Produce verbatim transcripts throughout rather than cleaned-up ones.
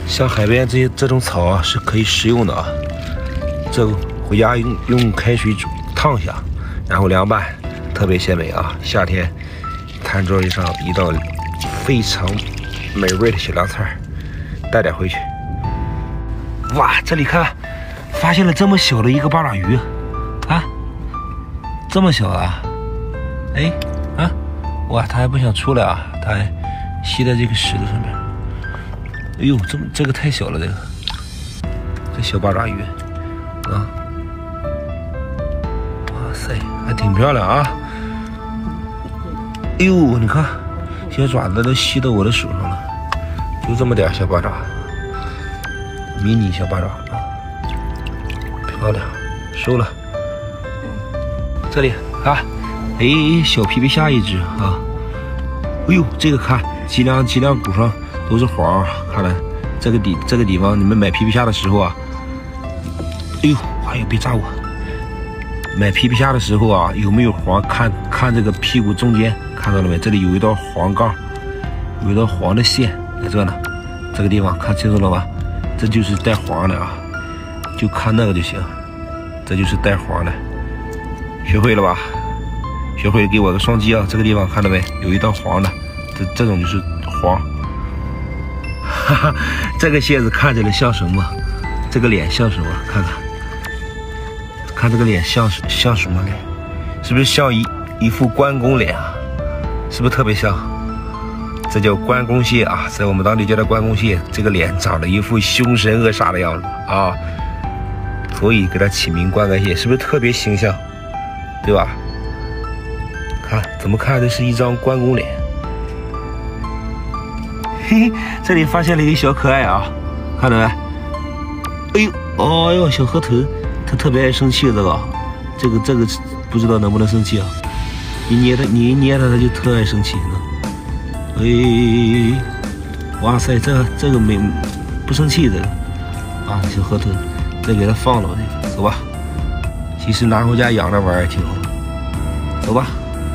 像海边这些这种草啊是可以食用的啊。这个回家用用开水煮烫一下，然后凉拌，特别鲜美啊！夏天餐桌上一道非常美味的小凉菜，带点回去。哇，这里看，发现了这么小的一个八爪鱼啊，这么小啊！哎啊，哇，它还不想出来啊，它还吸在这个石头上面。哎呦，这么这个太小了，这个这小八爪鱼啊，哇塞，还挺漂亮啊！哎呦，你看，小爪子都吸到我的手上了，就这么点小八爪，迷你小八爪啊，漂亮，收了。这里啊，哎，小皮皮虾一只啊，哎呦，这个看脊梁脊梁骨上都是黄，看来这个地这个地方你们买皮皮虾的时候啊，哎呦，哎呦，别扎我！买皮皮虾的时候啊，有没有黄？看看这个屁股中间，看到了没？这里有一道黄杠，有一道黄的线在这呢。这个地方看清楚了吧？这就是带黄的啊，就看那个就行。这就是带黄的，学会了吧？学会给我个双击啊！这个地方看到没？有一道黄的，这这种就是黄。哈哈，这个蟹子看起来像什么？这个脸像什么？看看。看这个脸像像什么脸？是不是像一一副关公脸啊？是不是特别像？这叫关公蟹啊，在我们当地叫它关公蟹。这个脸长得一副凶神恶煞的样子啊，所以给它起名关公蟹，是不是特别形象？对吧？看怎么看，这是一张关公脸。嘿嘿，这里发现了一个小可爱啊，看到没？哎呦，哦呦，小河豚。它特别爱生气，这个，这个这个不知道能不能生气啊？你捏它，你一捏它，它就特爱生气呢。哎，哇塞，这这个没不生气这个啊，小河豚，再给它放了吧，这个走吧。其实拿回家养着玩也挺好。走吧。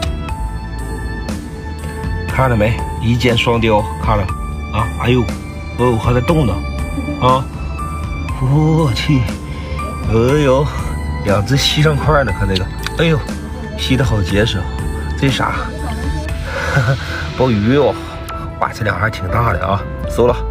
看了没？一箭双雕，看了啊？哎呦，哦，还在动呢啊！我去。哎呦，两只吸上块呢，看这个，哎呦，吸的好结实，这啥？哈哈，鲍鱼哦，哇，这俩还挺大的啊，收了。